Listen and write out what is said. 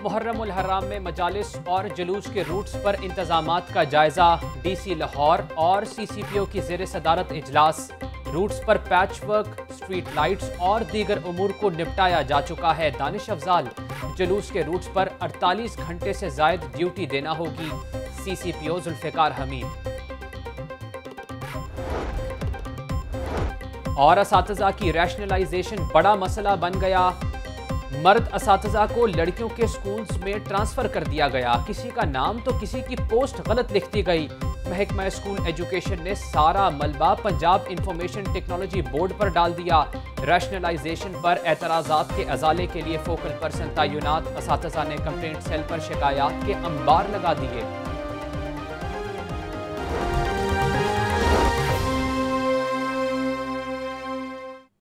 मुहर्रम उल हराम में मजालिस और जुलूस के रूट्स पर इंतजामात का जायजा। DC लाहौर और CCPO की ज़ेर सदारत इजलास। रूट्स पर पैच वर्क, स्ट्रीट लाइट्स और दीगर उमूर को निपटाया जा चुका है। दानिश अफजाल, जुलूस के रूट्स पर 48 घंटे से जायद ड्यूटी देना होगी। CCPO जुल्फ़िकार हमीद। और असातिज़ा की रैशनलाइजेशन बड़ा मसला बन गया। मर्द असातिज़ा को लड़कियों के स्कूल्स में ट्रांसफ़र कर दिया गया। किसी का नाम तो किसी की पोस्ट गलत लिख दी गई। महकमा स्कूल एजुकेशन ने सारा मलबा पंजाब इंफॉर्मेशन टेक्नोलॉजी बोर्ड पर डाल दिया। रैशनलाइजेशन पर एतराज़ात के अजाले के लिए फोकल पर्सन तैनात। असातिज़ा ने कंप्लेंट सेल पर शिकायत के अंबार लगा दिए।